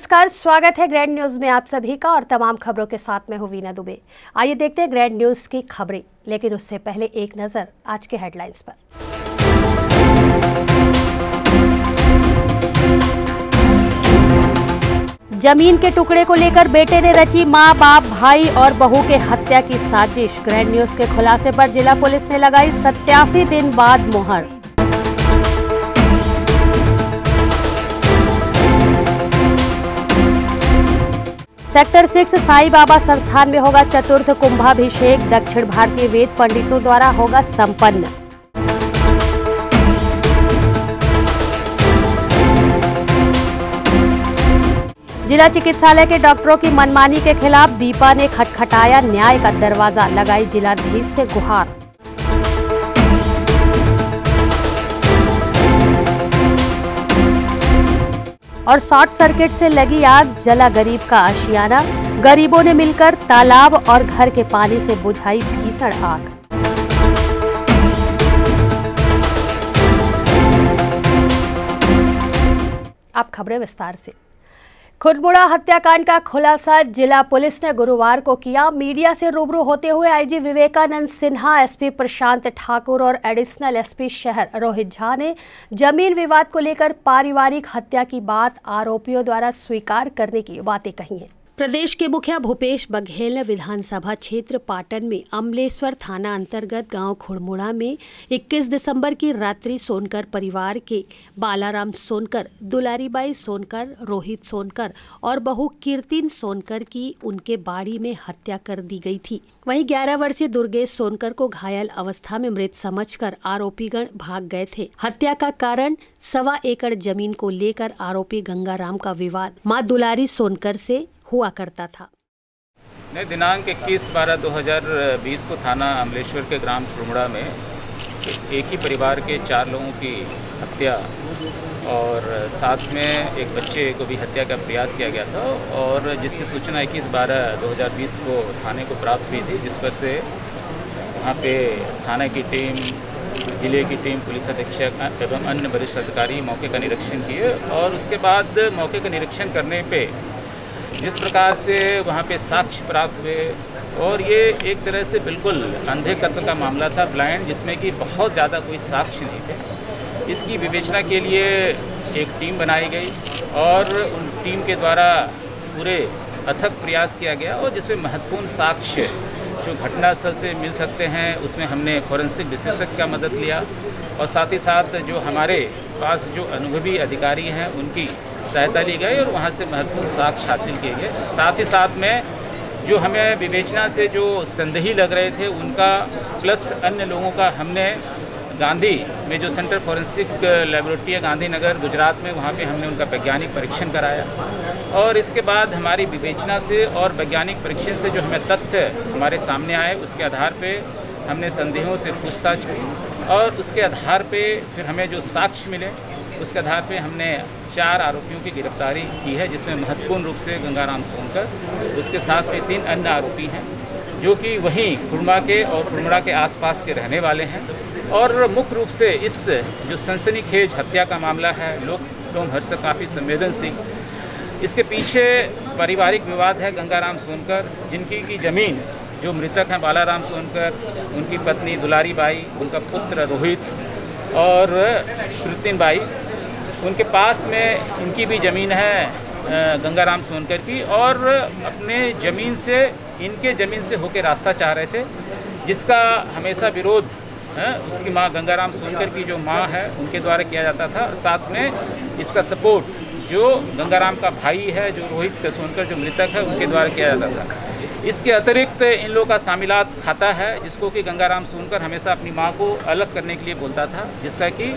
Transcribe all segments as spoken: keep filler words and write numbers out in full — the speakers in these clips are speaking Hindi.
नमस्कार, स्वागत है ग्रैंड न्यूज में आप सभी का और तमाम खबरों के साथ में हूं वीना दुबे। आइए देखते हैं ग्रैंड न्यूज की खबरें, लेकिन उससे पहले एक नजर आज के हेडलाइंस पर। जमीन के टुकड़े को लेकर बेटे ने रची मां, बाप, भाई और बहू के हत्या की साजिश। ग्रैंड न्यूज के खुलासे पर जिला पुलिस ने लगाई सत्तासी दिन बाद मोहर। सेक्टर सिक्स साई बाबा संस्थान में होगा चतुर्थ कुंभाभिषेक। दक्षिण भारतीय वेद पंडितों द्वारा होगा संपन्न। जिला चिकित्सालय के डॉक्टरों की मनमानी के खिलाफ दीपा ने खटखटाया न्याय का दरवाजा, लगाई जिलाधीश से गुहार। और शॉर्ट सर्किट से लगी आग, जला गरीब का आशियाना। गरीबों ने मिलकर तालाब और घर के पानी से बुझाई भीषण आग। अब खबरें विस्तार से। खुदमुड़ा हत्याकांड का खुलासा जिला पुलिस ने गुरुवार को किया। मीडिया से रूबरू होते हुए आईजी विवेकानंद सिन्हा, एसपी प्रशांत ठाकुर और एडिशनल एसपी शहर रोहित झा ने जमीन विवाद को लेकर पारिवारिक हत्या की बात आरोपियों द्वारा स्वीकार करने की बातें कही हैं। प्रदेश के मुखिया भूपेश बघेल ने विधानसभा क्षेत्र पाटन में अमलेश्वर थाना अंतर्गत गांव खुड़मुड़ा में इक्कीस दिसंबर की रात्रि सोनकर परिवार के बालाराम सोनकर, दुलारीबाई सोनकर, रोहित सोनकर और बहू कीर्तिन सोनकर की उनके बाड़ी में हत्या कर दी गई थी। वहीं ग्यारह वर्षीय दुर्गेश सोनकर को घायल अवस्था में मृत समझकर आरोपीगण भाग गए थे। हत्या का कारण सवा एकड़ जमीन को लेकर आरोपी गंगाराम का विवाद मां दुलारी सोनकर से हुआ करता था। दिनांक इक्कीस बारह दो हज़ार बीस को थाना अमलेश्वर के ग्राम खुड़मुड़ा में एक ही परिवार के चार लोगों की हत्या और साथ में एक बच्चे को भी हत्या का प्रयास किया गया था, और जिसकी सूचना इक्कीस बारह दो हज़ार बीस को थाने को प्राप्त हुई थी, जिस पर से वहाँ पे थाने की टीम, जिले की टीम, पुलिस अधीक्षक एवं अन्य वरिष्ठ अधिकारी मौके का निरीक्षण किए। और उसके बाद मौके का निरीक्षण करने पे जिस प्रकार से वहाँ पे साक्ष्य प्राप्त हुए, और ये एक तरह से बिल्कुल अंधे कत्ल का मामला था, ब्लाइंड, जिसमें कि बहुत ज़्यादा कोई साक्ष्य नहीं थे। इसकी विवेचना के लिए एक टीम बनाई गई और उन टीम के द्वारा पूरे अथक प्रयास किया गया, और जिसमें महत्वपूर्ण साक्ष्य जो घटनास्थल से मिल सकते हैं उसमें हमने फॉरेंसिक विशेषज्ञ का मदद लिया, और साथ ही साथ जो हमारे पास जो अनुभवी अधिकारी हैं उनकी सहायता ली गई और वहाँ से महत्वपूर्ण साक्ष्य हासिल किए गए। साथ ही साथ में जो हमें विवेचना से जो संदेही लग रहे थे उनका प्लस अन्य लोगों का हमने गांधी में जो सेंटर फॉरेंसिक लेबोरेटरी है गांधीनगर गुजरात में, वहाँ पे हमने उनका वैज्ञानिक परीक्षण कराया, और इसके बाद हमारी विवेचना से और वैज्ञानिक परीक्षण से जो हमें तथ्य हमारे सामने आए उसके आधार पे हमने संदेहों से पूछताछ की, और उसके आधार पे फिर हमें जो साक्ष्य मिले उसके आधार पे हमने चार आरोपियों की गिरफ्तारी की है, जिसमें महत्वपूर्ण रूप से गंगाराम सोनकर, उसके साथ में तीन अन्य आरोपी हैं जो कि वहीं खुड़मुड़ा के और खुड़मुड़ा के आसपास के रहने वाले हैं। और मुख्य रूप से इस जो सनसनीखेज हत्या का मामला है, लोक लोमहर्ष से काफ़ी संवेदनशील, इसके पीछे पारिवारिक विवाद है। गंगाराम सोनकर, जिनकी की ज़मीन जो मृतक हैं बालाराम सोनकर, उनकी पत्नी दुलारीबाई, उनका पुत्र रोहित और कीर्तिन बाई, उनके पास में इनकी भी ज़मीन है गंगाराम सोनकर की, और अपने ज़मीन से इनके ज़मीन से होकर रास्ता चाह रहे थे, जिसका हमेशा विरोध है उसकी मां गंगाराम सोनकर की जो मां है उनके द्वारा किया जाता था। साथ में इसका सपोर्ट जो गंगाराम का भाई है, जो रोहित सोनकर जो मृतक है, उनके द्वारा किया जाता था। इसके अतिरिक्त इन लोगों का शामिलात खाता है, जिसको कि गंगाराम सोनकर हमेशा अपनी मां को अलग करने के लिए बोलता था, जिसका कि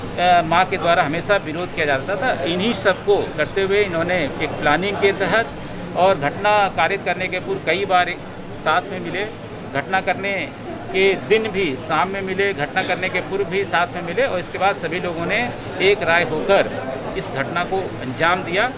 मां के द्वारा हमेशा विरोध किया जाता था। इन्हीं सब को करते हुए इन्होंने एक प्लानिंग के तहत और घटना कारित करने के पूर्व कई बार साथ में मिले, घटना करने के दिन भी शाम में मिले, घटना करने के पूर्व भी साथ में मिले, और इसके बाद सभी लोगों ने एक राय होकर इस घटना को अंजाम दिया।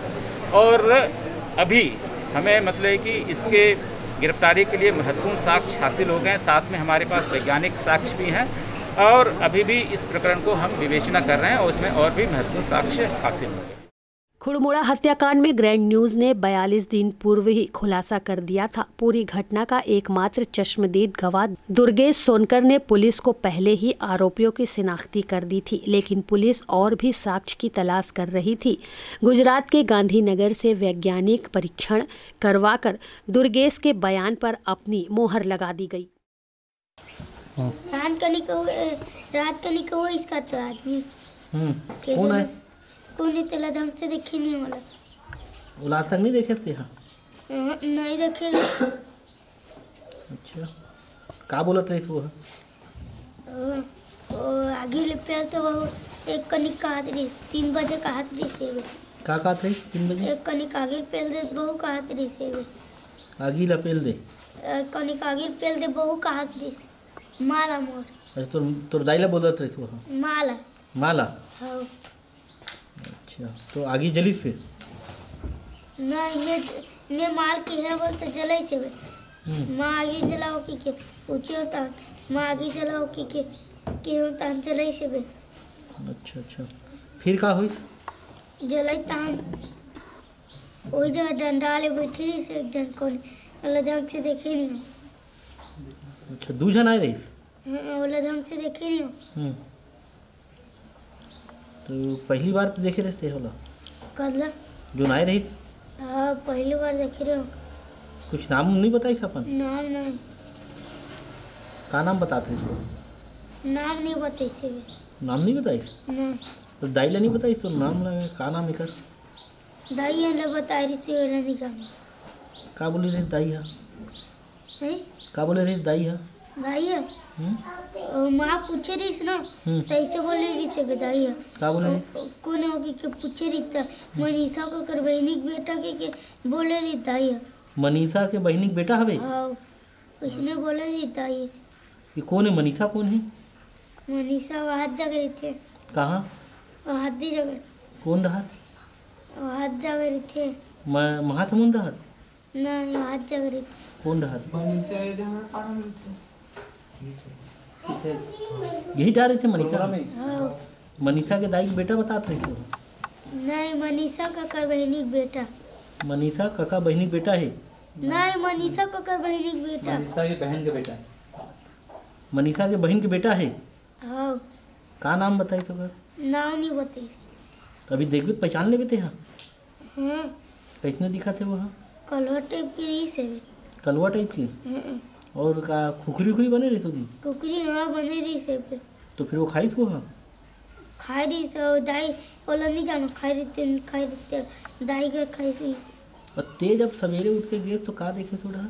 और अभी हमें मतलब कि इसके गिरफ्तारी के लिए महत्वपूर्ण साक्ष्य हासिल हो गए, साथ में हमारे पास वैज्ञानिक साक्ष्य भी हैं, और अभी भी इस प्रकरण को हम विवेचना कर रहे हैं और उसमें और भी महत्वपूर्ण साक्ष्य हासिल होंगे। खुड़मुड़ा हत्याकांड में ग्रैंड न्यूज ने बयालीस दिन पूर्व ही खुलासा कर दिया था। पूरी घटना का एकमात्र चश्मदीद गवाह दुर्गेश सोनकर ने पुलिस को पहले ही आरोपियों की शिनाख्ती कर दी थी, लेकिन पुलिस और भी साक्ष्य की तलाश कर रही थी। गुजरात के गांधीनगर से वैज्ञानिक परीक्षण करवाकर दुर्गेश के बयान पर अपनी मोहर लगा दी गई। रात का निको रात का निको इसका तो आदमी कौन है? कौन है? तेला ढंग से देखे नहीं वाला। उला तक नहीं देखे थे? हाँ नहीं देखे। अच्छा, का बोलत रही वो? ओ आगे ले पे तो वो एक कनिक का हाथ रही, तीन बजे का हाथ रही से का का रही तीन बजे एक कनिक आगे पेल दे बहु का हाथ रही से आगे ला पेल दे कनिक आगे पेल दे बहु का हाथ रही से माला मोर। अच्छा, तो तोर दाइला बोलत रही वो? माला माला। हाँ। अच्छा, तो आगे जली फिर? नहीं, मैं मैं माल की है बोलते जलाई से माँ आगे जलाओ की के पूछे होता माँ आगे जलाओ की के के होता जलाई से बे। अच्छा अच्छा, फिर का होइस? जलाई तान वही जगह डंडा ले बैठी रही से एक जन को वाला ढंग से देखे नहीं हो। अच्छा, दो जन आए रहीस? हाँ, वाला ढंग से देखे नहीं हो। तो पहली बार तो देखे रहते होला? कदला जो नाय रहीस? हाँ, पहली बार देखे रहे हो। कुछ नाम नहीं बताई अपन? नाम नहीं। का नाम बताते इसको? नाम नहीं बताई से। नाम नहीं बताई? नहीं। तो दाइला नहीं बताई तो नाम लगे का नाम इकर? दाई है ले बताई रही से वाला नहीं जाना। का बोले रे दाई है? हैं? का बोले रे दाई है? दाई है? हम्म। माँ पूछे रही से ना, तो ऐसे बोले रही से दाई है। का बोले रही? कौन होगी के पूछे रही था मनीषा को कर बहनी के बेटा के के बोले रही दाई है। मनीषा के बहनी के बेटा हवे? हाँ, उसने बोले रही दाई है। ये कौन है? मनीषा कौन है? मनीषा वो हाथ जग रही थे। कहाँ? वो हाथी जग कौन रहा? वो हाथ जग रही थे। महासमुंद रहा? नहीं, वो हाथ जग रही थी। कौन रहा? यही जा रहे थे मनीषा? हाँ। मनीषा के दाई के बेटा बताते रहे थे? नहीं, मनीषा काका बहनी के बेटा। मनीषा काका बहनी के बेटा है? नहीं, मनीषा काका बहनी के बेटा। मनीषा की बहन का बेटा। मनीषा के बहन के बेटा है? हाँ। का नाम बताई तो? नाम नहीं बताई। अभी देखबे तो पहचान लेबे थे? हाँ। हाँ। कैसने दिखा थे वो? हाँ, कलवा टाइप की रही से। कलवा टाइप की? और का खुखरी उखरी बने रही थी? कुकरी हाँ बने रही से। तो फिर वो खाई वो? हाँ, खाई रही से दाई बोला नहीं जाना खाई रही थे खाई रही थे दाई का खाई सी। और ते जब सवेरे उठ के गए तो का देखे थोड़ा?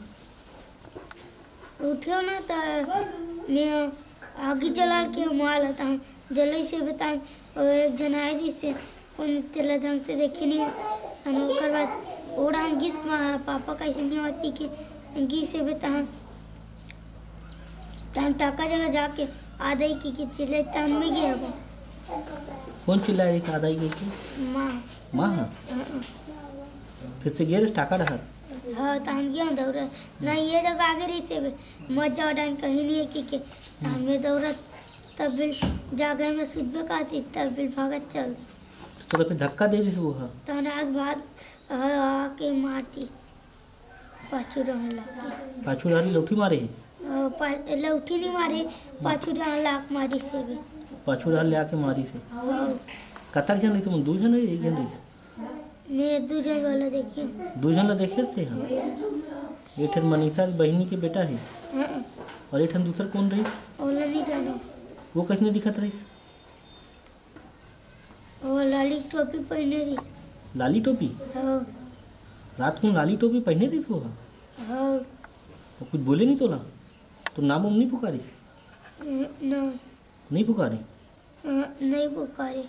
उठे ना था मैं आगे जला के माल था जलाई से बताए एक जनाई रही से उन तेला ढंग से देखे नहीं और बाद ओढ़ा गीस पापा कैसे नहीं होती कि गी से बता तन टाका जगह जाके आदाई की कि चिल्ले तन में गया वो। कौन चिल्लाए कि आदाई गई की? माँ। माँ? हाँ। फिर से गए टाका रहा? हाँ, तन गया दौड़ा नहीं ये जगह आगे रही से मत जाओ डान कहीं नहीं है कि के तन में दौड़ा तब बिल जागे में सुबह का थी तब बिल भागत चल दी। तो फिर धक्का दे रही वो? हाँ, तन आग भाग आके मारती पाछू रहन लग पाछू रहन लौठी मारे है? लौठी नहीं मारे पाछू रहन लाख मारी से भी पाछू रहन ले आके मारी से। कतक जन रही तुम? दो जन रही एक जन रही? मैं दो जन वाला देखी। दो जन ला देखे थे? हाँ। ये ठन मनीषा की बहनी के बेटा है? हाँ। और ये ठन दूसरा कौन रही? ओला नहीं जानो। वो किसने दिखत रही? वो लाली टोपी पहने रही। लाली टोपी? हाँ। रात को लाली टोपी पहने रही वो? हाँ। और कुछ बोले नहीं तोला? तुम नाम उम नहीं पुकारिस? नहीं। नहीं पुकारे? नहीं पुकारे।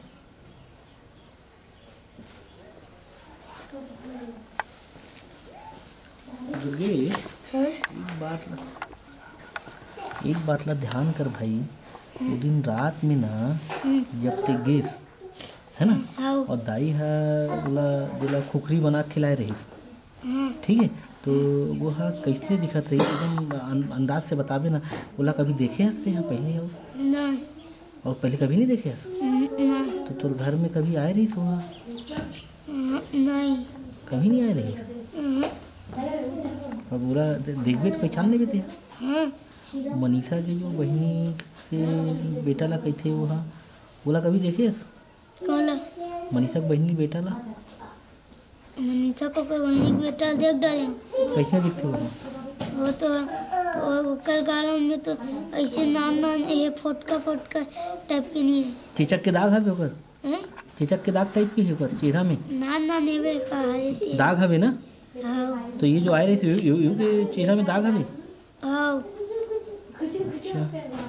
दुर्गे, एक बात ला एक बात ला ध्यान कर भाई। वो दिन रात में ना जब ते गेस है ना हाँ। और दाई है बोला बोला खुखरी बना के खिलाए रही, ठीक है? तो वो हाँ कैसे दिखत रही एकदम अंदाज से बताबे ना। बोला कभी देखे हंसते हैं पहले? और नहीं। और पहले कभी नहीं देखे हंस? नहीं। तो तोर घर में कभी आए रही? तो कभी नहीं आए रही? और पूरा देखबे तो पहचान लेबे ते? मनीषा के जो बहनी के बेटा ला कहते वो हाँ बोला कभी देखे? कौन? मनीषा के बहनी बेटा ला? मनीषा को बहनी के बेटा देख डाले। कैसे दिखते वो? वो तो वो कर गाड़ा में तो ऐसे नाम नाम ये फोटका फोटका टाइप के नहीं है। चेचक के दाग हवे ओकर? हैं? चेचक के दाग टाइप के है ओकर चेहरा में? ना ना नेवे का हरे दाग हवे ना? हाँ। तो ये जो आए रहे थे यू यू के चेहरा में दाग हवे? हाँ। अच्छा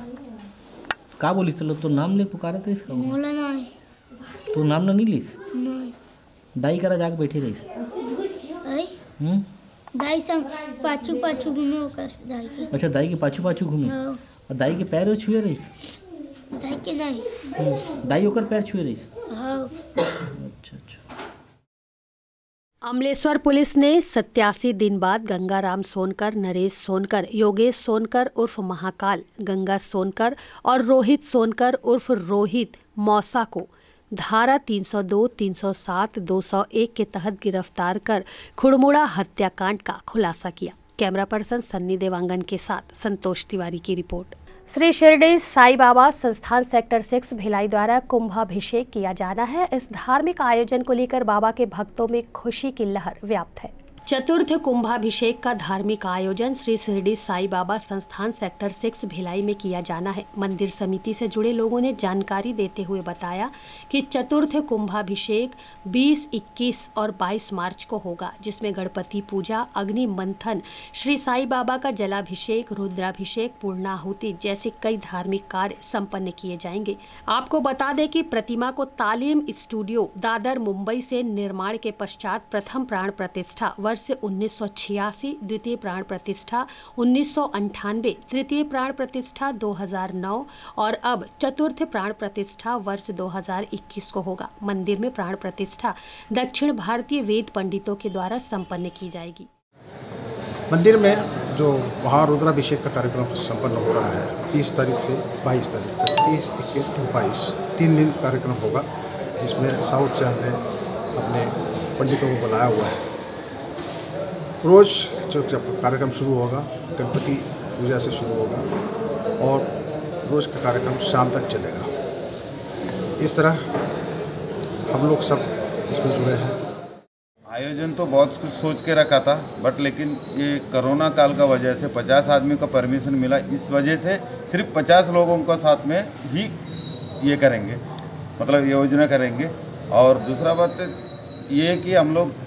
का बोलिस चलो तो नाम ले पुकारा तो इसका मोला नहीं तो नाम ना नहीं लिस? नहीं दाई करा जाके बैठे रही? आई हम्म दाई संग पाछू पाछू घूमे होकर दाई के। अच्छा दाई के पाछू पाछू घूमे हाँ। और दाई के पैर छुए रही? दाई के नहीं दाई ओकर पैर छुए रही? हाँ। अच्छा अच्छा। अमलेश्वर पुलिस ने सत्यासी दिन बाद गंगाराम सोनकर, नरेश सोनकर, योगेश सोनकर उर्फ महाकाल, गंगा सोनकर और रोहित सोनकर उर्फ रोहित मौसा को धारा तीन सौ दो, तीन सौ सात, दो सौ एक के तहत गिरफ्तार कर खुड़मुड़ा हत्याकांड का खुलासा किया। कैमरा पर्सन सन्नी देवांगन के साथ संतोष तिवारी की report. Shri Shirdi Sai Baba Sansthan sector six Bhilai द्वारा कुंभाभिषेक किया जाना है। इस धार्मिक आयोजन को लेकर बाबा के भक्तों में खुशी की लहर व्याप्त है। चतुर्थ कुंभाभिषेक का धार्मिक आयोजन श्री शिरडी साई बाबा संस्थान सेक्टर सिक्स भिलाई में किया जाना है। मंदिर समिति से जुड़े लोगों ने जानकारी देते हुए बताया कि चतुर्थ कुंभाभिषेक बीस, इक्कीस और बाईस मार्च को होगा, जिसमें गणपति पूजा, अग्नि मंथन, श्री साई बाबा का जलाभिषेक, रुद्राभिषेक, पूर्णाहुति जैसे कई धार्मिक कार्य संपन्न किए जाएंगे। आपको बता दें कि प्रतिमा को तालीम स्टूडियो दादर मुंबई से निर्माण के पश्चात प्रथम प्राण प्रतिष्ठा वर्ष उन्नीस सौ छियासी, द्वितीय प्राण प्रतिष्ठा उन्नीस सौ अंठानवे, तृतीय प्राण प्रतिष्ठा दो हज़ार नौ और अब चतुर्थ प्राण प्रतिष्ठा वर्ष दो हज़ार इक्कीस को होगा। मंदिर में प्राण प्रतिष्ठा दक्षिण भारतीय वेद पंडितों के द्वारा संपन्न की जाएगी। मंदिर में जो वहाँ रुद्राभिषेक का कार्यक्रम संपन्न हो रहा है बीस तारीख से बाईस तारीख तक, बीस, इक्कीस और बाईस तीन दिन कार्यक्रम होगा, जिसमें साउथ से हमने अपने पंडितों को बुलाया हुआ है। रोज़ जो जब कार्यक्रम शुरू होगा गणपति पूजा से शुरू होगा और रोज़ का कार्यक्रम शाम तक चलेगा। इस तरह हम लोग सब इसमें जुड़े हैं। आयोजन तो बहुत कुछ सोच के रखा था, बट लेकिन ये कोरोना काल का वजह से पचास आदमी का परमिशन मिला, इस वजह से सिर्फ पचास लोगों का साथ में ही ये करेंगे, मतलब योजना करेंगे। और दूसरा बात ये है कि हम लोग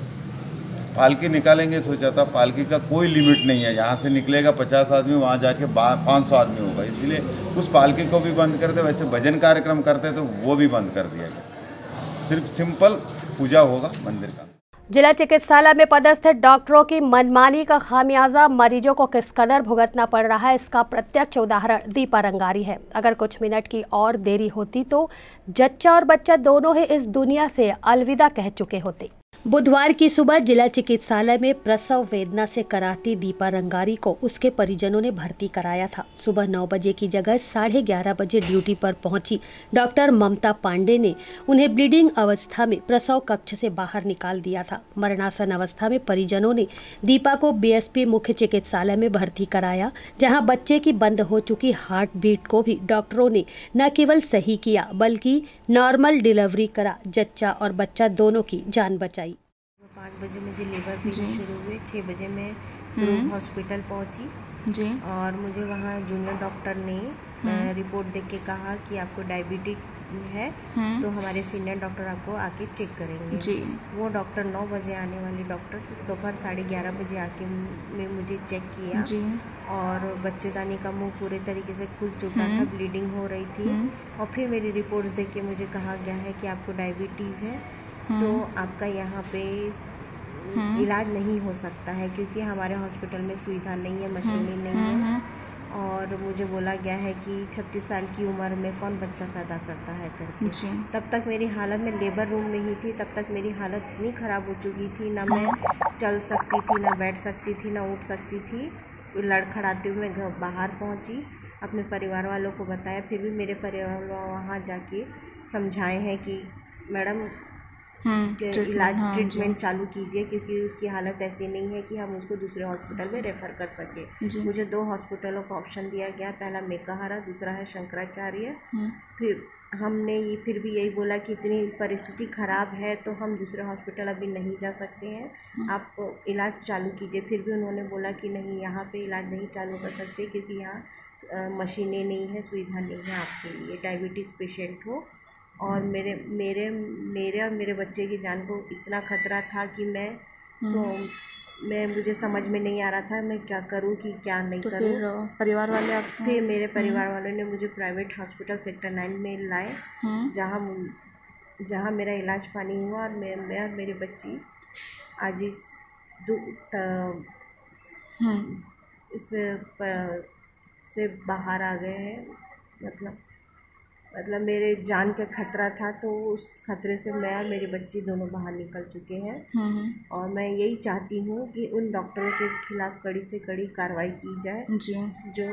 पालकी निकालेंगे, सोचा था पालकी का कोई लिमिट नहीं है, यहाँ से निकलेगा पचास आदमी, वहाँ जाके पाँच सौ आदमी होगा, इसीलिए उस पालकी को भी बंद कर दे। वैसे भजन कार्यक्रम करते तो वो भी बंद कर दिया गया, सिर्फ सिंपल पूजा होगा मंदिर का। जिला चिकित्सालय में पदस्थ डॉक्टरों की मनमानी का खामियाजा मरीजों को किस कदर भुगतना पड़ रहा है, इसका प्रत्यक्ष उदाहरण दीपा रंगारी है। अगर कुछ मिनट की और देरी होती तो जच्चा और बच्चा दोनों ही इस दुनिया से अलविदा कह चुके होते। बुधवार की सुबह जिला चिकित्सालय में प्रसव वेदना से कराती दीपा रंगारी को उसके परिजनों ने भर्ती कराया था। सुबह नौ बजे की जगह साढ़े ग्यारह बजे ड्यूटी पर पहुंची डॉक्टर ममता पांडे ने उन्हें ब्लीडिंग अवस्था में प्रसव कक्ष से बाहर निकाल दिया था। मरणासन अवस्था में परिजनों ने दीपा को बीएसपी मुख्य चिकित्सालय में भर्ती कराया, जहाँ बच्चे की बंद हो चुकी हार्ट बीट को भी डॉक्टरों ने न केवल सही किया बल्कि नॉर्मल डिलीवरी करा। जच्चा और बच्चा दोनों की जान बचाई। पाँच बजे मुझे लेबर पेन शुरू हुए, छः बजे मैं ग्रुप हॉस्पिटल पहुंची जी और मुझे वहाँ जूनियर डॉक्टर ने रिपोर्ट देख के कहा कि आपको डायबिटिक है, तो हमारे सीनियर डॉक्टर आपको आके चेक करेंगे जी। वो डॉक्टर नौ बजे आने वाली डॉक्टर दोपहर साढ़े ग्यारह बजे आके में मुझे चेक किया जी। और बच्चेदानी का मुंह पूरे तरीके से खुल चुका था, ब्लीडिंग हो रही थी। और फिर मेरी रिपोर्ट्स देख के मुझे कहा गया है कि आपको डायबिटीज़ है, तो आपका यहाँ पे इलाज नहीं हो सकता है, क्योंकि हमारे हॉस्पिटल में सुविधा नहीं है, मशीनें नहीं है। और मुझे बोला गया है कि छत्तीस साल की उम्र में कौन बच्चा पैदा करता है करके। तब तक मेरी हालत में लेबर रूम में ही थी, तब तक मेरी हालत इतनी ख़राब हो चुकी थी, ना मैं चल सकती थी, ना बैठ सकती थी, ना उठ सकती थी। लड़खड़ाते हुए मैं घर बाहर पहुंची, अपने परिवार वालों को बताया, फिर भी मेरे परिवार वालों वहाँ जाके समझाए हैं कि मैडम इलाज ट्रीटमेंट चालू कीजिए, क्योंकि उसकी हालत ऐसी नहीं है कि हम उसको दूसरे हॉस्पिटल में रेफ़र कर सकें। मुझे दो हॉस्पिटलों का ऑप्शन दिया गया, पहला मेकाहारा, दूसरा है शंकराचार्य। फिर हमने ये फिर भी यही बोला कि इतनी परिस्थिति ख़राब है तो हम दूसरे हॉस्पिटल अभी नहीं जा सकते हैं, आप इलाज चालू कीजिए। फिर भी उन्होंने बोला कि नहीं, यहाँ पे इलाज नहीं चालू कर सकते क्योंकि यहाँ मशीनें नहीं है, सुविधा नहीं है आपके लिए, डायबिटीज़ पेशेंट हो। और मेरे मेरे मेरे और मेरे बच्चे की जान को इतना खतरा था कि मैं सो मैं मुझे समझ में नहीं आ रहा था मैं क्या करूं कि क्या नहीं तो करूं। फिर परिवार वाले आप फिर मेरे परिवार वालों ने मुझे प्राइवेट हॉस्पिटल सेक्टर नाइन में लाए, जहां जहां मेरा इलाज पानी हुआ और मैं मैं और मेरी बच्ची आज इस इस प, से बाहर आ गए हैं। मतलब मतलब मेरे जान का खतरा था, तो उस खतरे से मैं और मेरी बच्ची दोनों बाहर निकल चुके हैं। और मैं यही चाहती हूँ कि उन डॉक्टरों के खिलाफ कड़ी से कड़ी कार्रवाई की जाए जी। जो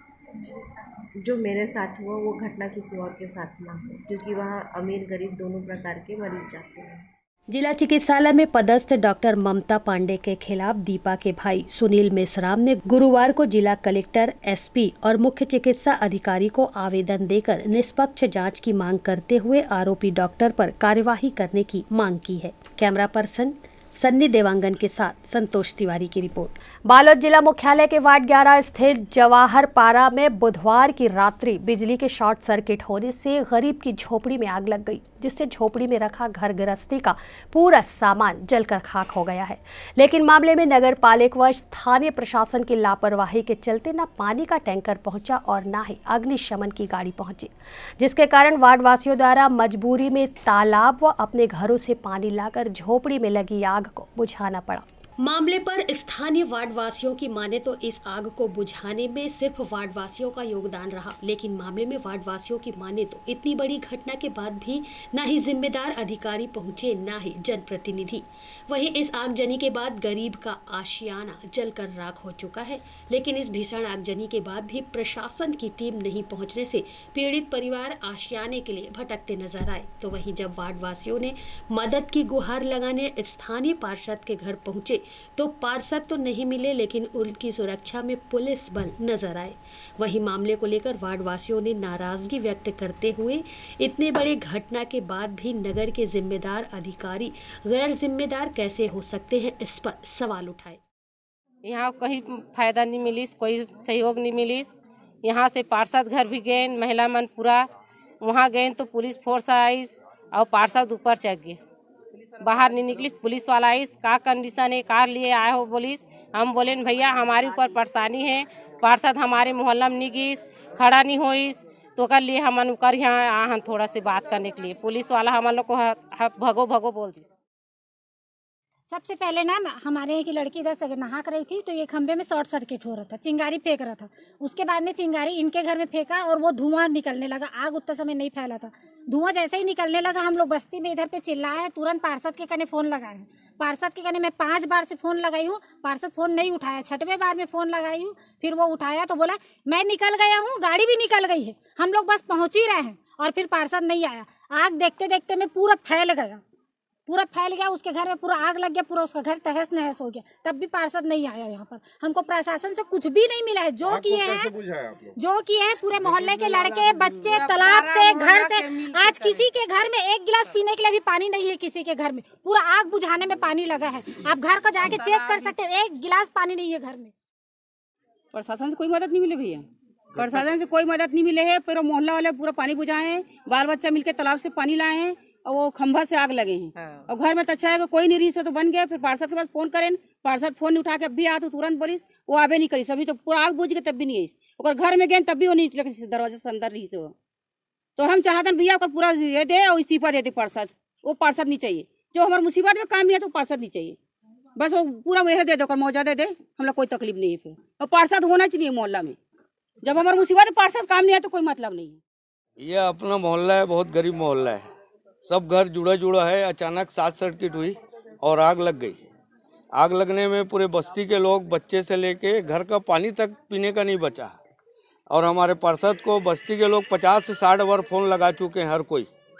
जो मेरे साथ हुआ वो घटना किसी और के साथ ना हो, क्योंकि वहाँ अमीर गरीब दोनों प्रकार के मरीज जाते हैं। जिला चिकित्सालय में पदस्थ डॉक्टर ममता पांडे के खिलाफ दीपा के भाई सुनील मेश्राम ने गुरुवार को जिला कलेक्टर, एसपी और मुख्य चिकित्सा अधिकारी को आवेदन देकर निष्पक्ष जांच की मांग करते हुए आरोपी डॉक्टर पर कार्यवाही करने की मांग की है। कैमरा पर्सन सन्नी देवांगन के साथ संतोष तिवारी की रिपोर्ट। बालोद जिला मुख्यालय के वार्ड ग्यारह स्थित जवाहर पारा में बुधवार की रात्रि बिजली के शॉर्ट सर्किट होने से गरीब की झोपड़ी में आग लग गई, जिससे झोपड़ी में रखा घर गृहस्थी का पूरा सामान जलकर खाक हो गया है। लेकिन मामले में नगर पालिक व स्थानीय प्रशासन की लापरवाही के चलते न पानी का टैंकर पहुंचा और न ही अग्निशमन की गाड़ी पहुंची, जिसके कारण वार्ड वासियों द्वारा मजबूरी में तालाब व अपने घरों से पानी लाकर झोपड़ी में लगी आग को बुझाना पड़ा। मामले पर स्थानीय वार्ड वासियों की माने तो इस आग को बुझाने में सिर्फ वार्ड वासियों का योगदान रहा, लेकिन मामले में वार्ड वासियों की माने तो इतनी बड़ी घटना के बाद भी न ही जिम्मेदार अधिकारी पहुंचे, न ही जनप्रतिनिधि। वहीं इस आगजनी के बाद गरीब का आशियाना जलकर राख हो चुका है, लेकिन इस भीषण आगजनी के बाद भी प्रशासन की टीम नहीं पहुंचने से पीड़ित परिवार आशियाने के लिए भटकते नजर आए। तो वहीं जब वार्ड वासियों ने मदद की गुहार लगाने स्थानीय पार्षद के घर पहुंचे तो पार्षद तो नहीं मिले, लेकिन उनकी सुरक्षा में पुलिस बल नजर आए। वहीं मामले को लेकर वार्ड वासियों ने नाराजगी व्यक्त करते हुए इतने बड़े घटना के बाद भी नगर के जिम्मेदार अधिकारी गैर जिम्मेदार कैसे हो सकते हैं, इस पर सवाल उठाए। यहाँ कहीं फायदा नहीं मिली, कोई सहयोग नहीं मिली। यहाँ से पार्षद घर भी गए, महिला मन पूरा वहाँ गए तो पुलिस फोर्स आई और पार्षद ऊपर चढ़ गए, बाहर नहीं निकली। पुलिस वाला आई, का कंडीशन है, कार लिए आए हो पुलिस। हम बोले भैया हमारे ऊपर परेशानी है, पार्षद हमारे मोहल्ला में नहीं गई, खड़ा नहीं हुई, तो कर लिए हम कर यहाँ हम थोड़ा सी बात करने के लिए। पुलिस वाला हम लोग को भगो भगो बोल दी। सबसे पहले ना हमारे यहाँ की लड़की इधर से नहा कर रही थी तो ये खंभे में शॉर्ट सर्किट हो रहा था, चिंगारी फेंक रहा था। उसके बाद में चिंगारी इनके घर में फेंका और वो धुआं निकलने लगा। आग उतना समय नहीं फैला था, धुआं जैसे ही निकलने लगा हम लोग बस्ती में इधर पे चिल्लाए, तुरंत पार्षद के कने फोन लगाए। पार्षद के कने मैं पांच बार से फोन लगाई हूँ, पार्षद फोन नहीं उठाया। छठवें बार में फोन लगाई हूँ, फिर वो उठाया तो बोला मैं निकल गया हूँ, गाड़ी भी निकल गई है, हम लोग बस पहुँच ही रहे हैं। और फिर पार्षद नहीं आया। आग देखते देखते में पूरा फैल गया, पूरा फैल गया, उसके घर में पूरा आग लग गया, पूरा उसका घर तहस नहस हो गया। तब भी पार्षद नहीं आया यहाँ पर। हमको प्रशासन से कुछ भी नहीं मिला है। जो किए हैं जो किए हैं पूरे मोहल्ले के लड़के बच्चे तालाब से घर से, आज किसी के घर में एक गिलास पीने के लिए भी पानी नहीं है। किसी के घर में पूरा आग बुझाने में पानी लगा है, आप घर को जाके चेक कर सकते हो, एक गिलास पानी नहीं है घर में। प्रशासन से कोई मदद नहीं मिले भैया, प्रशासन से कोई मदद नहीं मिले है। पूरा मोहल्ला वाले पूरा पानी बुझाए, बाल बच्चा मिलके तालाब से पानी लाए हैं और वो खंभा से आग लगे हैं। हाँ। और घर में तो अच्छा है कोई नहीं रही, से तो बन गया। फिर पार्षद के पास फोन करें, पार्षद फोन नहीं उठा के अभी आ तो तुरंत बोलिस, वो आवे नहीं करी। सभी तो पूरा आग बुझ के तब भी नहीं आई, घर में गए तब भी वो नहीं निकले दरवाजे से अंदर रही से। तो हम चाहते भैया पूरा ये दे और इस्तीफा दे दे पार्षद। वो पार्षद नहीं चाहिए, जो हमारे मुसीबत में काम किया तो पार्षद नहीं चाहिए, बस वो पूरा वह दे दो, मौजा दे दे, हम लोग कोई तकलीफ नहीं है। फिर और पार्षद होना चाहिए मोहल्ला में। जब हमारे मुसीबत में पार्षद काम नहीं है तो कोई मतलब नहीं है। ये अपना मोहल्ला है, बहुत गरीब मोहल्ला है, सब घर जुड़ा जुड़ा है। अचानक शॉर्ट सर्किट हुई और आग लग गई। आग लगने में पूरे बस्ती के लोग, बच्चे से लेके घर का पानी तक पीने का नहीं बचा। और हमारे पार्षद को बस्ती के लोग पचास से साठ बार फोन लगा चुके हैं, हर कोई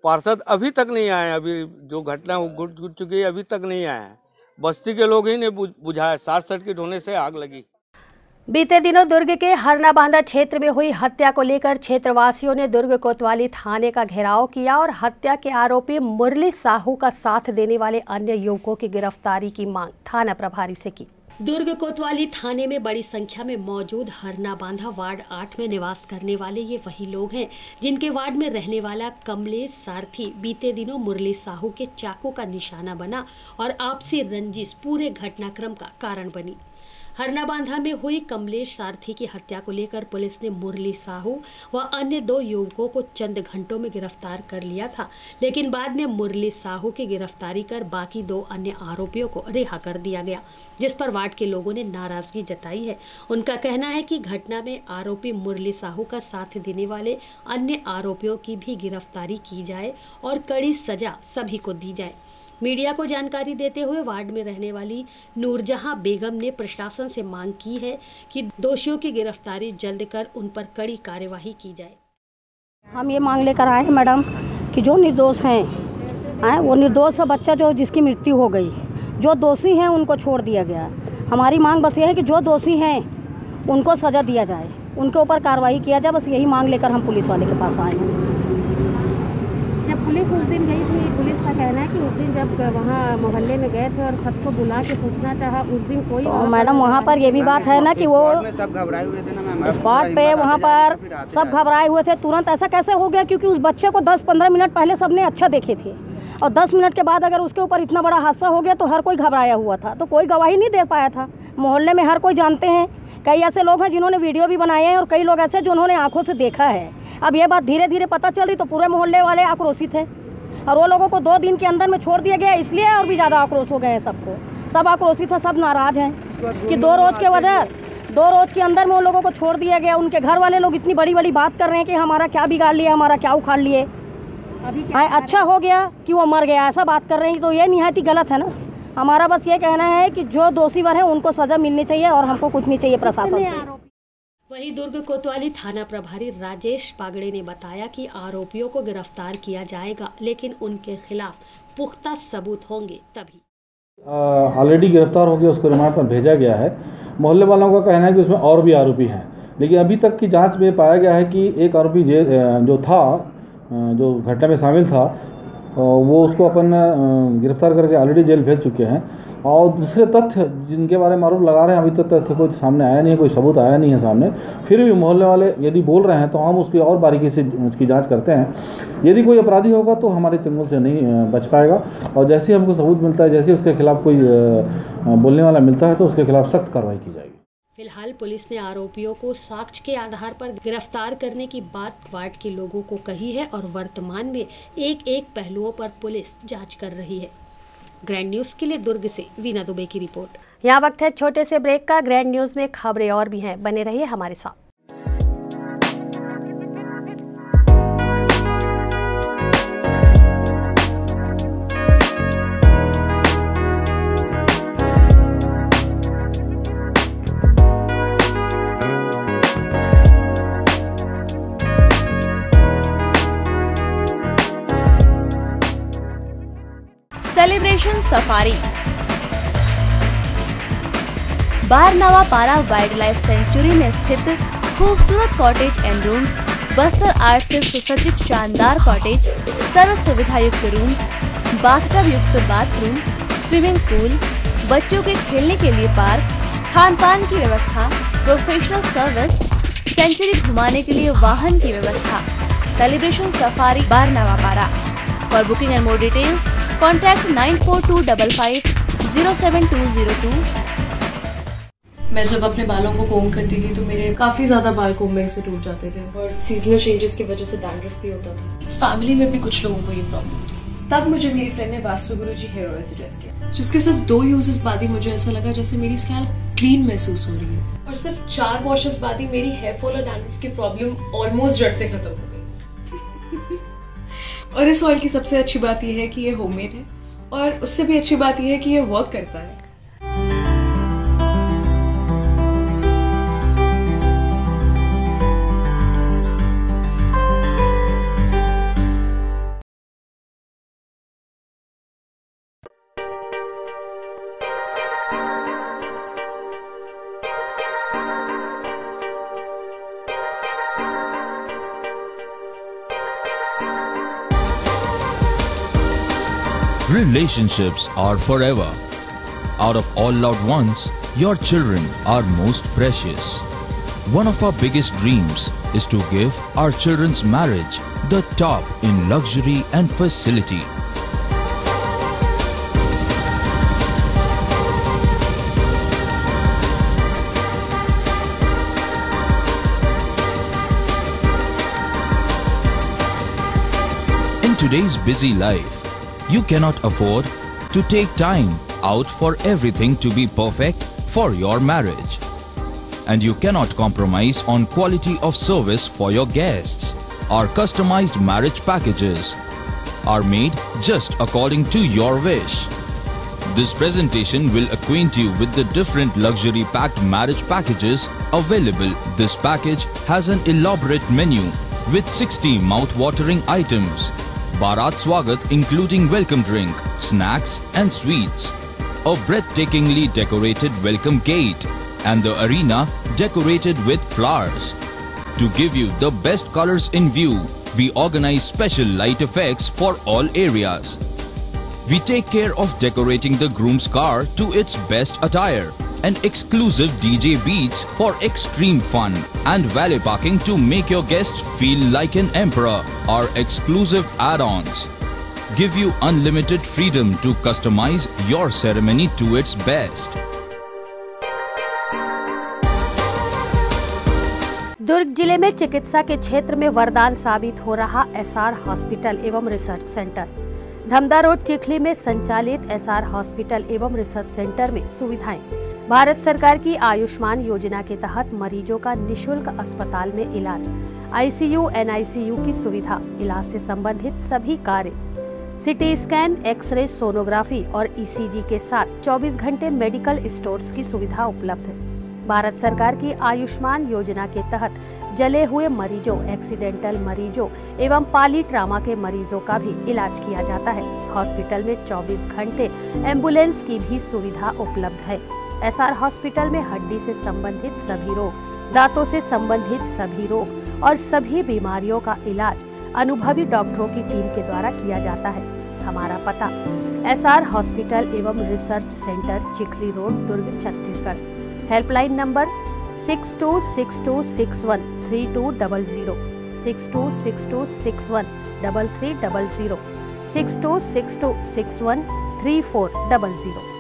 पार्षद अभी तक नहीं आए। अभी जो घटना घट घट चुकी है अभी तक नहीं आए हैं। बस्ती के लोग ही ने बुझाया, शॉर्ट सर्किट होने से आग लगी। बीते दिनों दुर्ग के हरना बांधा क्षेत्र में हुई हत्या को लेकर क्षेत्रवासियों ने दुर्ग कोतवाली थाने का घेराव किया और हत्या के आरोपी मुरली साहू का साथ देने वाले अन्य युवकों की गिरफ्तारी की मांग थाना प्रभारी से की। दुर्ग कोतवाली थाने में बड़ी संख्या में मौजूद हरना बांधा वार्ड आठ में निवास करने वाले ये वही लोग हैं जिनके वार्ड में रहने वाला कमलेश सारथी बीते दिनों मुरली साहू के चाकू का निशाना बना और आपसी रंजिश पूरे घटनाक्रम का कारण बनी। हरना बांधा में हुई कमलेश सारथी की हत्या को लेकर पुलिस ने मुरली साहू व अन्य दो युवकों को चंद घंटों में गिरफ्तार कर लिया था, लेकिन बाद में मुरली साहू की गिरफ्तारी कर बाकी दो अन्य आरोपियों को रिहा कर दिया गया, जिस पर वार्ड के लोगों ने नाराजगी जताई है। उनका कहना है कि घटना में आरोपी मुरली साहू का साथ देने वाले अन्य आरोपियों की भी गिरफ्तारी की जाए और कड़ी सजा सभी को दी जाए। मीडिया को जानकारी देते हुए वार्ड में रहने वाली नूरजहां बेगम ने प्रशासन से मांग की है कि दोषियों की गिरफ्तारी जल्द कर उन पर कड़ी कार्यवाही की जाए। हम ये मांग लेकर आए हैं मैडम कि जो निर्दोष हैं आए वो निर्दोष बच्चा जो जिसकी मृत्यु हो गई, जो दोषी हैं उनको छोड़ दिया गया। हमारी मांग बस ये है कि जो दोषी हैं उनको सज़ा दिया जाए, उनके ऊपर कार्रवाई किया जाए। बस यही मांग लेकर हम पुलिस वाले के पास आए हैं। जब पुलिस उस दिन गई थी, पुलिस का कहना है कि उस दिन जब वहाँ मोहल्ले में गए थे और सबको बुला के पूछना चाहा, उस दिन कोई तो मैडम वहाँ पर ये भी बात है ना कि वो सब घबराए हुए थे ना, स्पॉट पे वहाँ पर सब घबराए हुए थे। तुरंत ऐसा कैसे हो गया? क्योंकि उस बच्चे को दस पंद्रह मिनट पहले सबने अच्छा देखे थे और दस मिनट के बाद अगर उसके ऊपर इतना बड़ा हादसा हो गया तो हर कोई घबराया हुआ था, तो कोई गवाही नहीं दे पाया था। मोहल्ले में हर कोई जानते हैं, कई ऐसे लोग हैं जिन्होंने वीडियो भी बनाए हैं और कई लोग ऐसे जो उन्होंने आंखों से देखा है। अब ये बात धीरे धीरे पता चली तो पूरे मोहल्ले वाले आक्रोशित हैं और वो लोगों को दो दिन के अंदर में छोड़ दिया गया, इसलिए और भी ज़्यादा आक्रोश हो गए हैं। सबको सब आक्रोशित है, सब नाराज़ हैं कि दो रोज़ के वजह दो रोज़ के अंदर में उन लोगों को छोड़ दिया गया। उनके घर वाले लोग इतनी बड़ी बड़ी बात कर रहे हैं कि हमारा क्या बिगाड़ लिया, हमारा क्या उखाड़ लिए, हाँ अच्छा हो गया कि वो मर गया, ऐसा बात कर रहे हैं। तो ये निहायत ही गलत है ना। हमारा बस ये कहना है कि जो दोषीवर हैं उनको सज़ा मिलनी चाहिए और हमको कुछ नहीं चाहिए प्रशासन से। वहीं दुर्ग कोतवाली थाना प्रभारी राजेश पागड़े ने बताया कि आरोपियों को गिरफ्तार किया जाएगा, लेकिन उनके खिलाफ पुख्ता सबूत होंगे तभी। ऑलरेडी गिरफ्तार हो गया, उसको रिमांड पर भेजा गया है। मोहल्ले वालों का कहना है कि उसमें और भी आरोपी हैं, लेकिन अभी तक की जांच में पाया गया है कि एक आरोपी जो था, जो घटना में शामिल था, वो उसको अपन गिरफ्तार करके ऑलरेडी जेल भेज चुके हैं। और दूसरे तथ्य जिनके बारे में आरोप लगा रहे हैं, अभी तक तथ्य कोई सामने आया नहीं है, कोई सबूत आया नहीं है सामने। फिर भी मोहल्ले वाले यदि बोल रहे हैं तो हम उसकी और बारीकी से उसकी जांच करते हैं। यदि कोई अपराधी होगा तो हमारे चंगुल से नहीं बच पाएगा, और जैसे ही हमको सबूत मिलता है, जैसे उसके खिलाफ कोई बोलने वाला मिलता है तो उसके खिलाफ सख्त कार्रवाई की जाएगी। फिलहाल पुलिस ने आरोपियों को साक्ष्य के आधार पर गिरफ्तार करने की बात वार्ड के लोगों को कही है और वर्तमान में एक एक पहलुओं पर पुलिस जांच कर रही है। ग्रैंड न्यूज के लिए दुर्ग से वीना दुबे की रिपोर्ट। यहाँ वक्त है छोटे से ब्रेक का। ग्रैंड न्यूज में खबरें और भी हैं, बने रहिए हमारे साथ। सेलिब्रेशन सफारी बारनावा पारा वाइल्ड लाइफ सेंचुरी में स्थित खूबसूरत cottage and rooms, Bastar art से सुसज्जित शानदार कॉटेज, सर्व सुविधा युक्त रूम्स, बाथटब युक्त बाथरूम, स्विमिंग पूल, बच्चों के खेलने के लिए पार्क, खान पान की व्यवस्था, प्रोफेशनल सर्विस, सेंचुरी घुमाने के लिए वाहन की व्यवस्था। Celebration safari Barnawapara. For booking and more details contact nine four two five five zero seven two zero two. मैं जब अपने बालों को कोम करती थी तो मेरे काफी ज्यादा बाल कोम्बिंग से टूट जाते थे और सीजनल चेंजेस की वजह से डैंड्रफ भी होता था। फैमिली में भी कुछ लोगों को ये प्रॉब्लम थी। तब मुझे मेरी फ्रेंड ने Vastu Guruji hair oil suggest किया, जिसके सिर्फ दो यूजेस बाद ही मुझे ऐसा लगा जैसे मेरी स्कैल्प क्लीन महसूस हो रही है, और सिर्फ चार वॉशेस बाद ही मेरी हेयर फॉल और डैंड्रफ की प्रॉब्लम ऑलमोस्ट जड़ से खत्म हो गई। और इस ऑयल की सबसे अच्छी बात यह है कि ये होममेड है, और उससे भी अच्छी बात यह है कि ये वर्क करता है। Relationships are forever. Out of all loved ones, your children are most precious. One of our biggest dreams is to give our children's marriage the top in luxury and facility. In today's busy life, you cannot afford to take time out for everything to be perfect for your marriage. And you cannot compromise on quality of service for your guests. Our customized marriage packages are made just according to your wish. This presentation will acquaint you with the different luxury packed marriage packages available. This package has an elaborate menu with sixty mouth-watering items. Bharat Swagat including welcome drink, snacks and sweets. A breathtakingly decorated welcome gate and the arena decorated with flowers. To give you the best colors in view, we organize special light effects for all areas. We take care of decorating the groom's car to its best attire and exclusive D J beats for extreme fun and valet parking to make your guests feel like an emperor. Our exclusive add-ons give you unlimited freedom to customize your ceremony to its best. दुर्ग जिले में चिकित्सा के क्षेत्र में वरदान साबित हो रहा एसआर हॉस्पिटल एवं research centre. Dhamda road Chikhli में संचालित एसआर हॉस्पिटल एवं रिसर्च सेंटर में सुविधाएं भारत सरकार की आयुष्मान योजना के तहत मरीजों का निशुल्क अस्पताल में इलाज, आईसीयू, एनआईसीयू की सुविधा, इलाज से संबंधित सभी कार्य, सिटी स्कैन, एक्सरे, सोनोग्राफी और ईसीजी के साथ चौबीस घंटे मेडिकल स्टोर्स की सुविधा उपलब्ध है। भारत सरकार की आयुष्मान योजना के तहत जले हुए मरीजों, एक्सीडेंटल मरीजों एवं पाली ट्रामा के मरीजों का भी इलाज किया जाता है। हॉस्पिटल में चौबीस घंटे एम्बुलेंस की भी सुविधा उपलब्ध है। एसआर हॉस्पिटल में हड्डी से संबंधित सभी रोग, दांतों से संबंधित सभी रोग और सभी बीमारियों का इलाज अनुभवी डॉक्टरों की टीम के द्वारा किया जाता है। हमारा पता एसआर हॉस्पिटल एवं research centre, Chikhli road, Durg, Chhattisgarh. Helpline number six two six two six one three two double zero, six two six two six one double three double zero, six two six two six one three four double zero.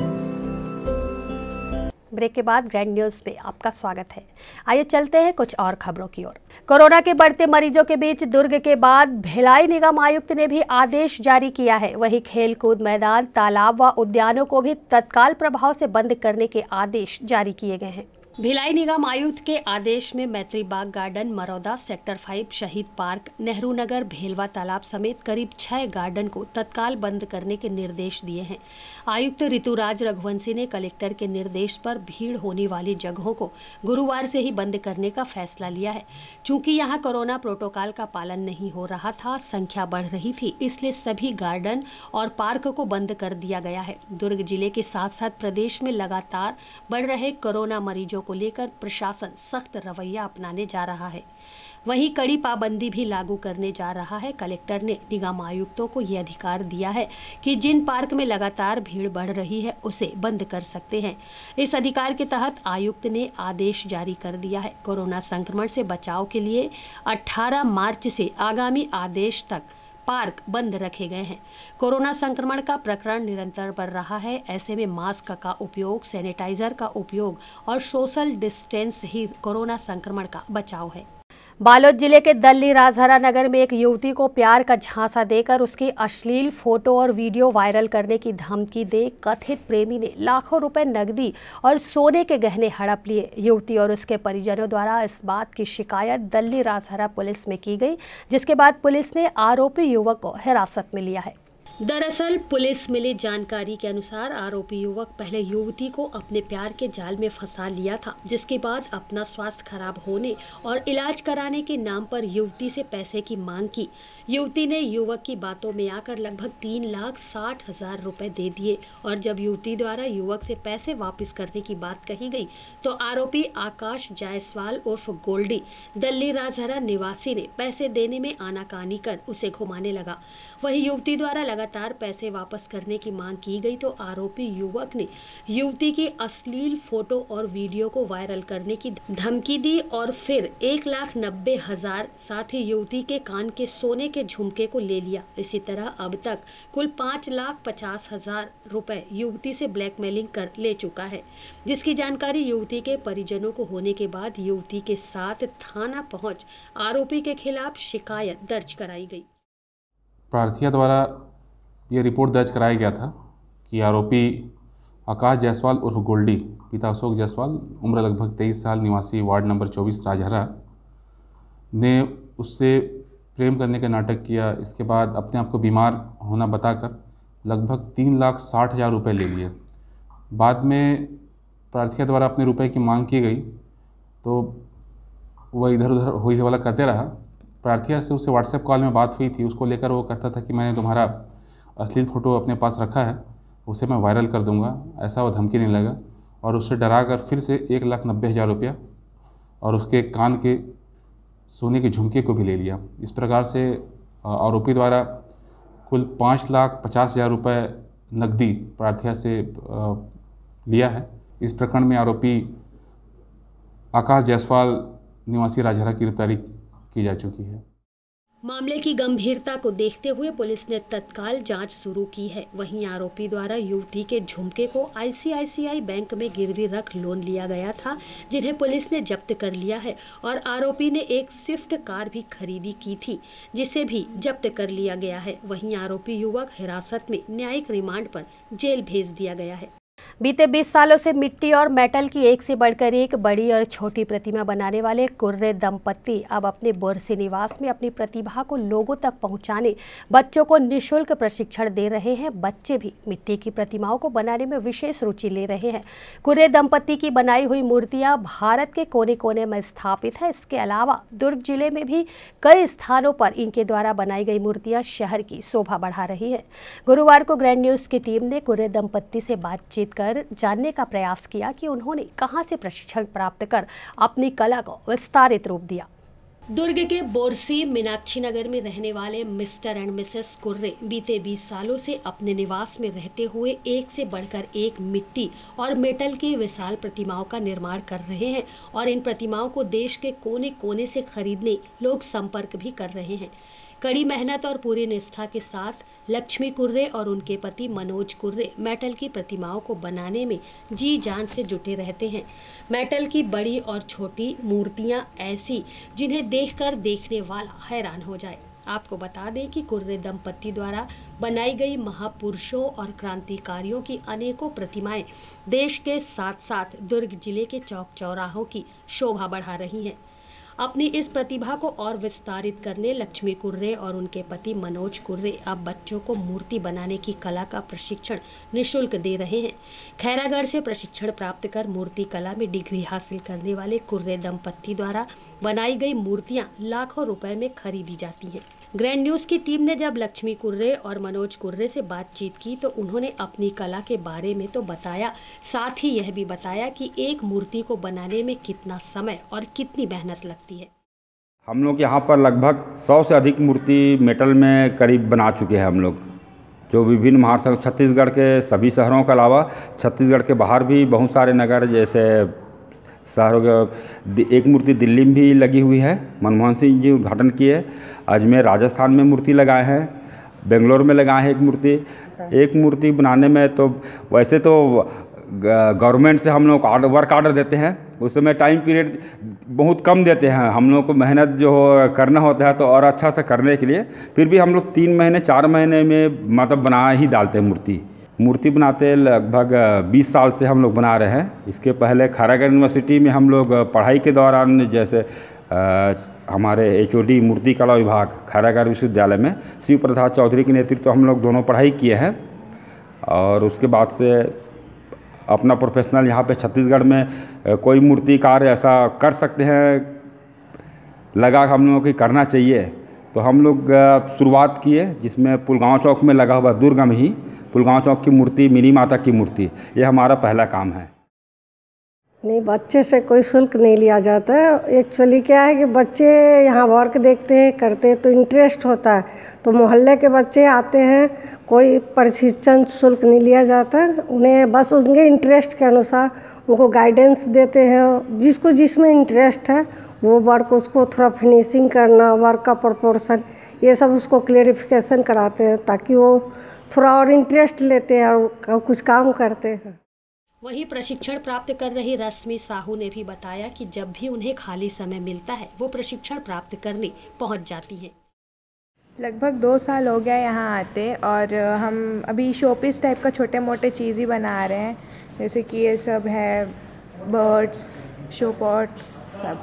Break के बाद ग्रैंड न्यूज में आपका स्वागत है। आइए चलते हैं कुछ और खबरों की ओर। कोरोना के बढ़ते मरीजों के बीच दुर्ग के बाद भिलाई निगम आयुक्त ने भी आदेश जारी किया है। वहीं खेल कूद मैदान, तालाब व उद्यानों को भी तत्काल प्रभाव से बंद करने के आदेश जारी किए गए हैं। भिलाई निगम आयुक्त के आदेश में Maitri Bagh garden, Marouda, sector five, Shaheed park, Nehru Nagar, Bhelwa Talab समेत करीब छह गार्डन को तत्काल बंद करने के निर्देश दिए हैं। आयुक्त ऋतुराज रघुवंशी ने कलेक्टर के निर्देश पर भीड़ होने वाली जगहों को गुरुवार से ही बंद करने का फैसला लिया है। चूंकि यहां कोरोना प्रोटोकॉल का पालन नहीं हो रहा था, संख्या बढ़ रही थी, इसलिए सभी गार्डन और पार्क को बंद कर दिया गया है। दुर्ग जिले के साथ साथ प्रदेश में लगातार बढ़ रहे कोरोना मरीजों को लेकर प्रशासन सख्त रवैया अपनाने जा रहा है। वहीं कड़ी पाबंदी भी लागू करने जा रहा है। कलेक्टर ने निगम आयुक्तों को ये अधिकार दिया है कि जिन पार्क में लगातार भीड़ बढ़ रही है उसे बंद कर सकते हैं। इस अधिकार के तहत आयुक्त ने आदेश जारी कर दिया है। कोरोना संक्रमण से बचाव के लिए अठारह मार्च से आगामी आदेश तक पार्क बंद रखे गए हैं। कोरोना संक्रमण का प्रकरण निरंतर बढ़ रहा है। ऐसे में मास्क का उपयोग, सैनिटाइजर का उपयोग और सोशल डिस्टेंस ही कोरोना संक्रमण का बचाव है। बालोद जिले के दल्ली राजहरा नगर में एक युवती को प्यार का झांसा देकर उसकी अश्लील फोटो और वीडियो वायरल करने की धमकी दे कथित प्रेमी ने लाखों रुपए नकदी और सोने के गहने हड़प लिए। युवती और उसके परिजनों द्वारा इस बात की शिकायत दल्ली राजहरा पुलिस में की गई, जिसके बाद पुलिस ने आरोपी युवक को हिरासत में लिया है। दरअसल पुलिस मिली जानकारी के अनुसार आरोपी युवक पहले युवती को अपने प्यार के जाल में फंसा लिया था, जिसके बाद अपना स्वास्थ्य खराब होने और इलाज कराने के नाम पर युवती से पैसे की मांग की। युवती ने युवक की बातों में आकर लगभग तीन लाख साठ हजार रुपए दे दिए और जब युवती द्वारा युवक से पैसे वापस करने की बात कही गई तो आरोपी आकाश जायसवाल उर्फ गोल्डी दल्ली राजहरा निवासी ने पैसे देने में आनाकानी कर उसे घुमाने लगा। वहीं युवती द्वारा लगातार लगातार पैसे वापस करने की मांग की गई तो आरोपी युवक ने युवती की अश्लील फोटो और वीडियो को वायरल करने की धमकी दी और फिर एक लाख नब्बे हजार साथ ही युवती के कान के सोने के झुमके को ले लिया। इसी तरह अब तक कुल पाँच लाख पचास हजार रुपए युवती से ब्लैकमेलिंग कर ले चुका है, जिसकी जानकारी युवती के परिजनों को होने के बाद युवती के साथ थाना पहुंच आरोपी के खिलाफ शिकायत दर्ज कराई गई। प्रार्थिया द्वारा ये रिपोर्ट दर्ज कराया गया था कि आरोपी आकाश जायसवाल उर्फ गोल्डी पिता अशोक जायसवाल उम्र लगभग तेईस साल निवासी वार्ड नंबर चौबीस राजहरा ने उससे प्रेम करने का नाटक किया। इसके बाद अपने आप को बीमार होना बताकर लगभग तीन लाख साठ हज़ार रुपये ले लिए। बाद में प्रार्थिया द्वारा अपने रुपए की मांग की गई तो वह इधर उधर होई वाला करते रहा। प्रार्थिया से उससे व्हाट्सएप कॉल में बात हुई थी, उसको लेकर वो कहता था कि मैंने तुम्हारा अश्लील फ़ोटो अपने पास रखा है, उसे मैं वायरल कर दूंगा, ऐसा वो धमकी नहीं लगा और उससे डरा कर फिर से एक लाख नब्बे हज़ार रुपया और उसके कान के सोने के झुमके को भी ले लिया। इस प्रकार से आरोपी द्वारा कुल पाँच लाख पचास हज़ार रुपये नकदी प्रार्थिया से लिया है। इस प्रकरण में आरोपी आकाश जायसवाल निवासी राजहरा की गिरफ्तारी की जा चुकी है। मामले की गंभीरता को देखते हुए पुलिस ने तत्काल जांच शुरू की है। वहीं आरोपी द्वारा युवती के झुमके को आई सी आई सी आई बैंक में गिरवी रख लोन लिया गया था, जिन्हें पुलिस ने जब्त कर लिया है और आरोपी ने एक स्विफ्ट कार भी खरीदी की थी, जिसे भी जब्त कर लिया गया है। वहीं आरोपी युवक हिरासत में न्यायिक रिमांड पर जेल भेज दिया गया है। बीते बीस सालों से मिट्टी और मेटल की एक से बढ़कर एक बड़ी और छोटी प्रतिमा बनाने वाले कुर्रे दंपत्ति अब अपने बोरसी निवास में अपनी प्रतिभा को लोगों तक पहुंचाने बच्चों को निःशुल्क प्रशिक्षण दे रहे हैं। बच्चे भी मिट्टी की प्रतिमाओं को बनाने में विशेष रुचि ले रहे हैं। कुर्रे दंपत्ति की बनाई हुई मूर्तियां भारत के कोने कोने में स्थापित है। इसके अलावा दुर्ग जिले में भी कई स्थानों पर इनके द्वारा बनाई गई मूर्तियां शहर की शोभा बढ़ा रही है। गुरुवार को ग्रैंड न्यूज की टीम ने कुर्रे दंपत्ति से बातचीत कर जानने का प्रयास किया कि उन्होंने कहां से प्रशिक्षण प्राप्त कर अपनी कला को विस्तारित रूप दिया। दुर्ग के बोरसी मीनाक्षी नगर में रहने वाले मिस्टर एंड मिसेस कुर्रे बीते बीस सालों से अपने निवास में रहते हुए एक से बढ़कर एक मिट्टी और मेटल की विशाल प्रतिमाओं का निर्माण कर रहे हैं और इन प्रतिमाओं को देश के कोने कोने से खरीदने लोग संपर्क भी कर रहे हैं। कड़ी मेहनत और पूरी निष्ठा के साथ लक्ष्मी कुर्रे और उनके पति मनोज कुर्रे मेटल की प्रतिमाओं को बनाने में जी जान से जुटे रहते हैं। मेटल की बड़ी और छोटी मूर्तियां ऐसी जिन्हें देखकर देखने वाला हैरान हो जाए। आपको बता दें कि कुर्रे दंपत्ति द्वारा बनाई गई महापुरुषों और क्रांतिकारियों की अनेकों प्रतिमाएं देश के साथ साथ दुर्ग जिले के चौक चौराहों की शोभा बढ़ा रही हैं। अपनी इस प्रतिभा को और विस्तारित करने लक्ष्मी कुर्रे और उनके पति मनोज कुर्रे अब बच्चों को मूर्ति बनाने की कला का प्रशिक्षण निःशुल्क दे रहे हैं। खैरागढ़ से प्रशिक्षण प्राप्त कर मूर्ति कला में डिग्री हासिल करने वाले कुर्रे दंपत्ति द्वारा बनाई गई मूर्तियां लाखों रुपए में खरीदी जाती हैं। ग्रैंड न्यूज की टीम ने जब लक्ष्मी कुर्रे और मनोज कुर्रे से बातचीत की तो उन्होंने अपनी कला के बारे में तो बताया, साथ ही यह भी बताया कि एक मूर्ति को बनाने में कितना समय और कितनी मेहनत लगती है। हम लोग यहाँ पर लगभग सौ से अधिक मूर्ति मेटल में करीब बना चुके हैं हम लोग, जो विभिन्न महाराष्ट्र छत्तीसगढ़ के सभी शहरों के अलावा छत्तीसगढ़ के बाहर भी बहुत सारे नगर जैसे शहरों के एक मूर्ति दिल्ली में भी लगी हुई है, मनमोहन सिंह जी उद्घाटन किए। अजमेर राजस्थान में मूर्ति लगाए हैं, बेंगलोर में लगाए हैं एक मूर्ति। एक मूर्ति बनाने में तो वैसे तो गवर्नमेंट से हम लोग ऑर्डर वर्क ऑर्डर देते हैं, उस समय टाइम पीरियड बहुत कम देते हैं। हम लोग को मेहनत जो करना होता है तो और अच्छा से करने के लिए फिर भी हम लोग तीन महीने चार महीने में मतलब बना ही डालते हैं मूर्ति। मूर्ति बनाते लगभग बीस साल से हम लोग बना रहे हैं। इसके पहले खैरागढ़ यूनिवर्सिटी में हम लोग पढ़ाई के दौरान जैसे आ, हमारे एच ओ डी मूर्ति कला विभाग खैरागढ़ विश्वविद्यालय में शिव प्रसाद चौधरी के नेतृत्व हम लोग दोनों पढ़ाई किए हैं और उसके बाद से अपना प्रोफेशनल यहाँ पे छत्तीसगढ़ में कोई मूर्तिकार ऐसा कर सकते हैं, लगा हम लोगों की करना चाहिए तो हम लोग शुरुआत किए, जिसमें पुलगांव चौक में लगा हुआ दुर्ग में ही पुलगांव चौक की मूर्ति मिनी माता की मूर्ति, ये हमारा पहला काम है। नहीं, बच्चे से कोई शुल्क नहीं लिया जाता है। एक्चुअली क्या है कि बच्चे यहाँ वर्क देखते हैं, करते हैं तो इंटरेस्ट होता है, तो मोहल्ले के बच्चे आते हैं, कोई प्रशिक्षण शुल्क नहीं लिया जाता, उन्हें बस उनके इंटरेस्ट के अनुसार उनको गाइडेंस देते हैं। जिसको जिसमें इंटरेस्ट है वो वर्क उसको थोड़ा फिनिशिंग करना, वर्क का प्रोपोर्शन, ये सब उसको क्लेरिफिकेशन कराते हैं ताकि वो थोड़ा और इंटरेस्ट लेते हैं और कुछ काम करते हैं। वहीं प्रशिक्षण प्राप्त कर रही रश्मि साहू ने भी बताया कि जब भी उन्हें खाली समय मिलता है वो प्रशिक्षण प्राप्त करने पहुंच जाती हैं। लगभग दो साल हो गया यहाँ आते, और हम अभी शोपीस टाइप का छोटे मोटे चीज़ ही बना रहे हैं, जैसे कि ये सब है बर्ड्स, शो पॉट सब।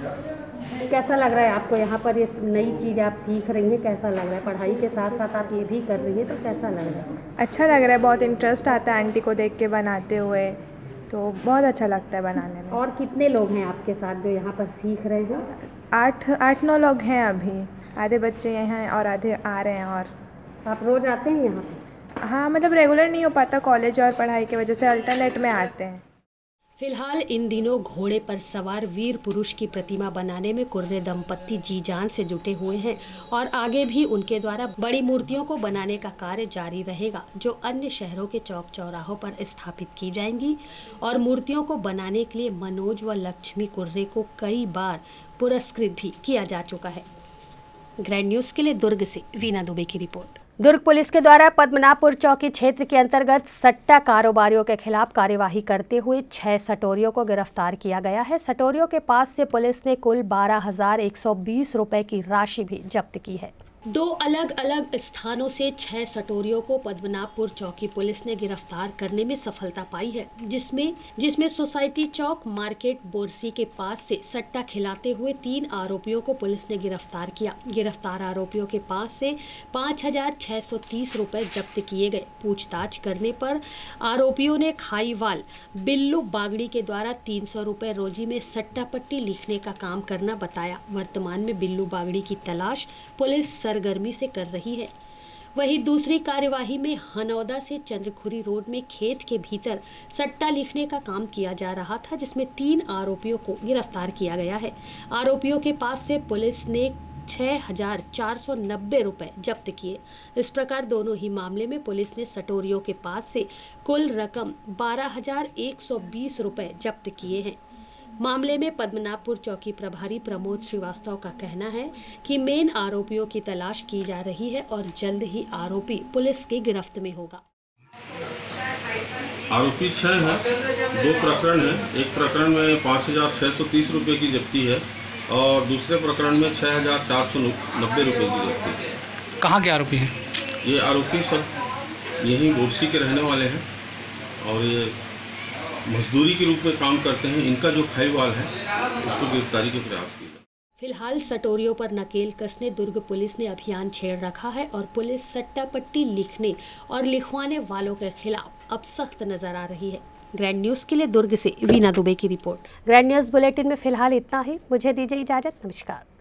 कैसा लग रहा है आपको यहाँ पर, ये नई चीज़ आप सीख रही हैं, कैसा लग रहा है? पढ़ाई के साथ साथ आप ये भी कर रही हैं, तो कैसा लग रहा है? अच्छा लग रहा है, बहुत इंटरेस्ट आता है आंटी को देख के बनाते हुए, तो बहुत अच्छा लगता है बनाने में। और कितने लोग हैं आपके साथ जो यहाँ पर सीख रहे हैं? आठ आठ नौ लोग हैं अभी, आधे बच्चे यहाँ हैं और आधे आ रहे हैं। और आप रोज़ आते हैं यहाँ पे? हाँ, मतलब रेगुलर नहीं हो पाता, कॉलेज और पढ़ाई की वजह से अल्टरनेट में आते हैं। फिलहाल इन दिनों घोड़े पर सवार वीर पुरुष की प्रतिमा बनाने में कुर्रे दंपत्ति जी जान से जुटे हुए हैं और आगे भी उनके द्वारा बड़ी मूर्तियों को बनाने का कार्य जारी रहेगा, जो अन्य शहरों के चौक चौराहों पर स्थापित की जाएंगी। और मूर्तियों को बनाने के लिए मनोज व लक्ष्मी कुर्रे को कई बार पुरस्कृत भी किया जा चुका है। ग्रैंड न्यूज के लिए दुर्ग से वीना दुबे की रिपोर्ट। दुर्ग पुलिस के द्वारा पद्मनाभपुर चौकी क्षेत्र के अंतर्गत सट्टा कारोबारियों के खिलाफ कार्यवाही करते हुए छह सटोरियों को गिरफ्तार किया गया है। सटोरियों के पास से पुलिस ने कुल बारह हजार एक सौ बीस रुपए की राशि भी जब्त की है। दो अलग अलग स्थानों से छह सटोरियों को पद्मनाभपुर चौकी पुलिस ने गिरफ्तार करने में सफलता पाई है, जिसमें जिसमें सोसाइटी चौक मार्केट बोरसी के पास से सट्टा खिलाते हुए तीन आरोपियों को पुलिस ने गिरफ्तार किया। गिरफ्तार आरोपियों के पास से पाँच हजार छह सौ तीस रुपए जब्त किए गए। पूछताछ करने पर आरोपियों ने खाईवाल बिल्लू बागड़ी के द्वारा तीन सौ रुपए रोजी में सट्टा पट्टी लिखने का काम करना बताया। वर्तमान में बिल्लू बागड़ी की तलाश पुलिस सरगर्मी से कर रही है। वहीं दूसरी कार्यवाही में हनौदा से चंद्रखुरी रोड में खेत के भीतर सट्टा लिखने का काम किया जा रहा था, जिसमें तीन आरोपियों को गिरफ्तार किया गया है। आरोपियों के पास से पुलिस ने छह हजार चार सौ नब्बे रुपए जब्त किए। इस प्रकार दोनों ही मामले में पुलिस ने सटोरियों के पास से कुल रकम बारह हजार एक सौ बीस रुपए जब्त किए हैं। मामले में पद्मनाभपुर चौकी प्रभारी प्रमोद श्रीवास्तव का कहना है कि मेन आरोपियों की तलाश की जा रही है और जल्द ही आरोपी पुलिस की गिरफ्त में होगा। आरोपी छह हैं, दो प्रकरण हैं। एक प्रकरण में पाँच हजार छः सौ तीस रुपये की जब्ती है और दूसरे प्रकरण में छः हजार चार सौ नब्बे रुपये की जब्ती है। कहाँ के आरोपी हैं? ये आरोपी सब यहीं बोरसी के रहने वाले हैं और ये मजदूरी के रूप में काम करते हैं। इनका जो खाईवाल है उसको गिरफ्तारी के प्रयास किए। फिलहाल सटोरियों पर नकेल कसने दुर्ग पुलिस ने अभियान छेड़ रखा है और पुलिस सट्टा पट्टी लिखने और लिखवाने वालों के खिलाफ अब सख्त नजर आ रही है। ग्रैंड न्यूज के लिए दुर्ग से वीना दुबे की रिपोर्ट। ग्रैंड न्यूज बुलेटिन में फिलहाल इतना ही। मुझे दीजिए इजाजत। नमस्कार।